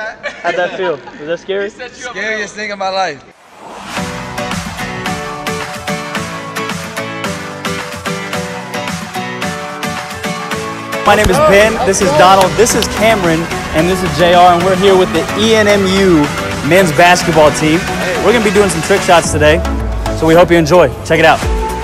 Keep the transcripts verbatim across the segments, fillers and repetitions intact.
How'd that feel? Was that scary? Scariest thing of my life. My name is Ben, this is Donald, this is Cameron, and this is J R, and we're here with the E N M U men's basketball team. We're going to be doing some trick shots today, so we hope you enjoy. Check it out.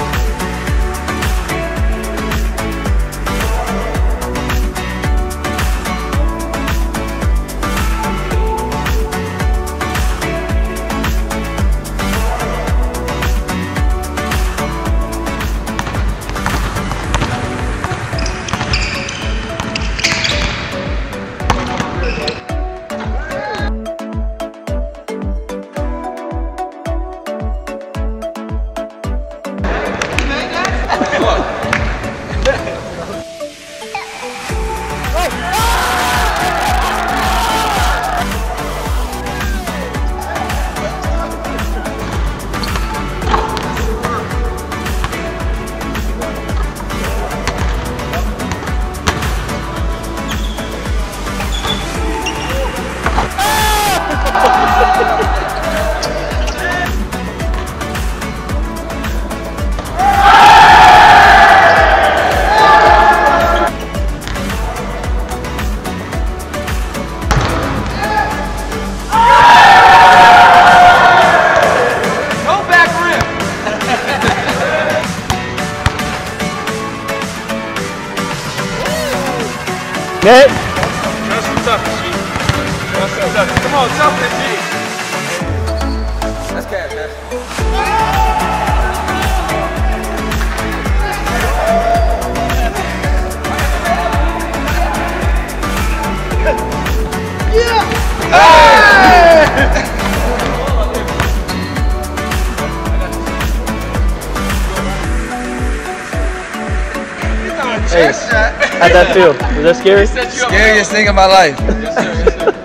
Net. That's some toughness, G. That's some toughness. Come on, toughness, G. That's cash, man. Yeah! Hey! Hey, how'd that feel? Was that scary? Scariest thing of my life. Yes, sir. Yes, sir.